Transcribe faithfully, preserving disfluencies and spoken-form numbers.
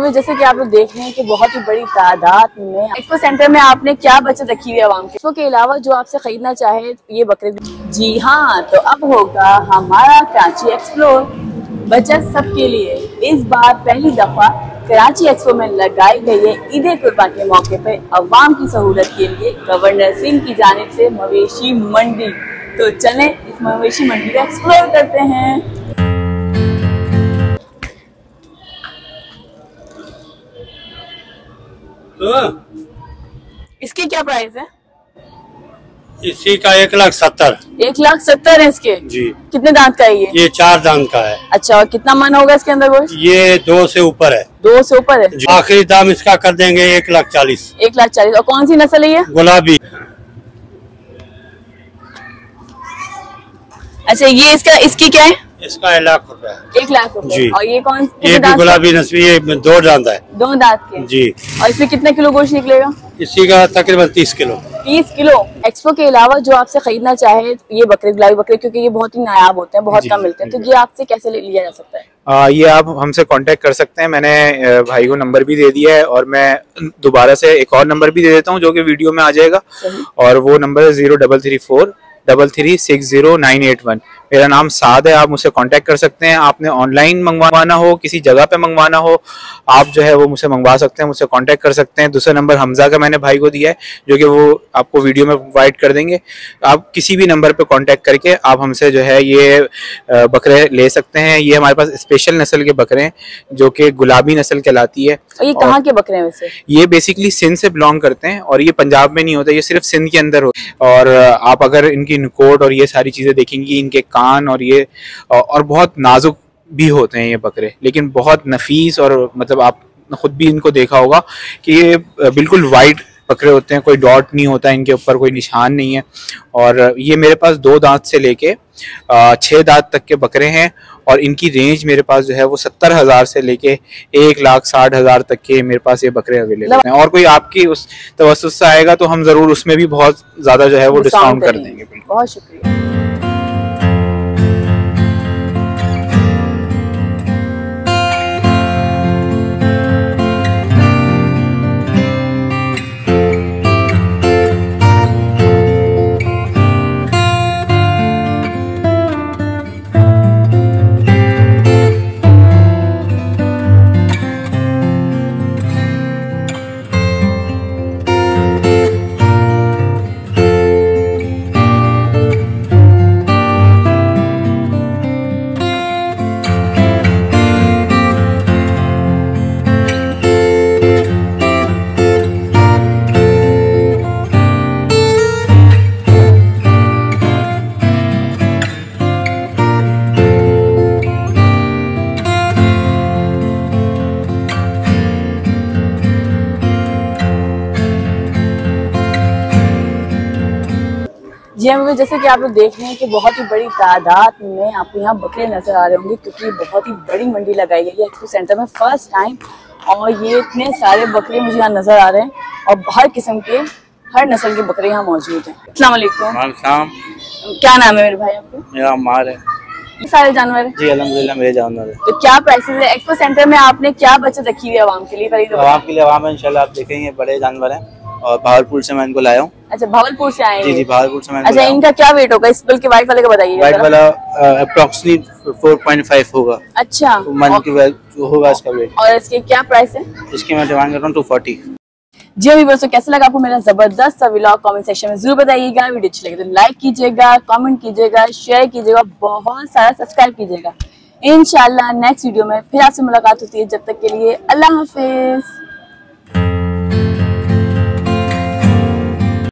Viewers, जैसे कि आप लोग देख रहे हैं कि बहुत ही बड़ी तादाद में एक्सपो सेंटर में आपने क्या बचत रखी हुई है आवाम के। एक्सपो के अलावा जो आपसे खरीदना चाहे ये बकरे, जी हाँ, तो अब होगा हमारा कराची एक्सप्लोर, बचत सबके लिए। इस बार पहली दफा कराची एक्सपो में लगाई गई है ईद कुर्बान के मौके पर अवाम की सहूलत के लिए गवर्नर सिंह की जानिब से मवेशी मंडी। तो चलें इस मवेशी मंडी को एक्सप्लोर करते हैं। इसकी क्या प्राइस है? इसी का एक लाख सत्तर। एक लाख सत्तर है इसके जी। कितने दांत का है ये? ये चार दांत का है। अच्छा, और कितना मन होगा इसके अंदर गोश्त? ये दो से ऊपर है। दो से ऊपर है। आखिरी दाम इसका कर देंगे एक लाख चालीस। एक लाख चालीस। और कौन सी नस्ल है ये? गुलाबी। अच्छा, ये इसका इसकी क्या है? इसका एक लाख रुपए। एक लाख रुपए जी। और ये कौन? ये भी गुलाबी नस्ल, ये दो दांत है। दो दांत के जी। और इसमें कितने किलो गोश्त निकलेगा? इसी का तकरीबन तीस किलो। तीस किलो। एक्सपो के अलावा जो आपसे खरीदना चाहे ये बकरे, गुलाबी बकरे, क्योंकि ये बहुत ही नायाब होते हैं, बहुत कम मिलते हैं, तो ये आपसे कैसे ले लिया जा सकता है? आ, ये आप हमसे कांटेक्ट कर सकते हैं। मैंने भाई को नंबर भी दे दिया है और मैं दोबारा से एक और नंबर भी दे देता हूँ जो कि वीडियो में आ जाएगा। और वो नंबर है zero double three four double three six zero nine eight one. मेरा नाम साद है, आप मुझसे कांटेक्ट कर सकते हैं। आपने ऑनलाइन मंगवाना हो, किसी जगह पे मंगवाना हो, आप जो है वो मुझसे मंगवा सकते हैं, मुझसे कांटेक्ट कर सकते हैं। दूसरा नंबर हमजा का मैंने भाई को दिया है जो कि वो आपको वीडियो में प्रोवाइड कर देंगे। आप किसी भी नंबर पे कांटेक्ट करके आप हमसे जो है ये बकरे ले सकते हैं। ये हमारे पास स्पेशल नस्ल के बकरे हैं जो कि गुलाबी नस्ल कहलाती है। और ये कहाँ के बकरे हैं वैसे? ये बेसिकली सिंध से बिलोंग करते हैं और ये पंजाब में नहीं होता, ये सिर्फ सिंध के अंदर होता है। और आप अगर इनकी नुकोट और ये सारी चीजें देखेंगी, इनके कान और ये और बहुत नाजुक भी होते हैं ये बकरे, लेकिन बहुत नफीस। और मतलब आप खुद भी इनको देखा होगा कि ये बिल्कुल वाइट बकरे होते हैं, कोई डॉट नहीं होता इनके ऊपर, कोई निशान नहीं है। और ये मेरे पास दो दांत से लेके छः दांत तक के बकरे हैं और इनकी रेंज मेरे पास जो है वो सत्तर हजार से लेके एक लाख साठ हजार तक के मेरे पास ये बकरे अवेलेबल हैं। और कोई आपकी उस तवस्सुस से आएगा तो हम जरूर उसमें भी बहुत ज्यादा जो है वो डिस्काउंट कर देंगे। बहुत शुक्रिया। जी हाँ, जैसे कि आप लोग देख रहे हैं कि बहुत ही बड़ी तादाद में आपको यहाँ बकरे नजर आ रहे होंगे, क्योंकि बहुत ही बड़ी मंडी लगाई गई है एक्सपो सेंटर में फर्स्ट टाइम। और ये इतने सारे बकरे मुझे यहाँ नजर आ रहे हैं और हर किस्म के, हर नस्ल के बकरे यहाँ मौजूद हैं। अस्सलाम वालेकुम। क्या नाम है मेरे भाई आपको? मेरा अम्मार है। सारे जानवर है? जी अल्हम्दुलिल्लाह मेरे जानवर है। तो क्या प्राइसेस है एक्सपो सेंटर में? आपने क्या बचत रखी हुई है आवाम के लिए? आवाम के लिए आवाम है इंशाल्लाह। आप देखेंगे बड़े जानवर हैं और भावलपुर से मैं इनको लाया हूँ। अच्छा, भावलपुर से आए? जी जी भावलपुर से मैं। अच्छा, इनका क्या वेट होगा? इस बल्कि वाइट वाले का बताइए। वाइट वाला अप्रोक्सीमेटली फोर पॉइंट फाइव होगा। अच्छा, तो मन की जो होगा इसका वेट। और इसके क्या प्राइस है? इसकी मैं डिमांड कर रहा हूँ टू फोर्टी। जी अभी दोस्तों, कैसा लगा आपको मेरा जबरदस्त सा व्लॉग? कमेंट सेक्शन में जरूर बताइएगा। वीडियो अच्छी लगे तो लाइक कीजिएगा, कमेंट कीजिएगा, शेयर कीजिएगा, बहुत सारा सब्सक्राइब कीजिएगा। इंशाल्लाह नेक्स्ट वीडियो में फिर आपसे मुलाकात होती है। जब तक के लिए अल्लाह हाफिज।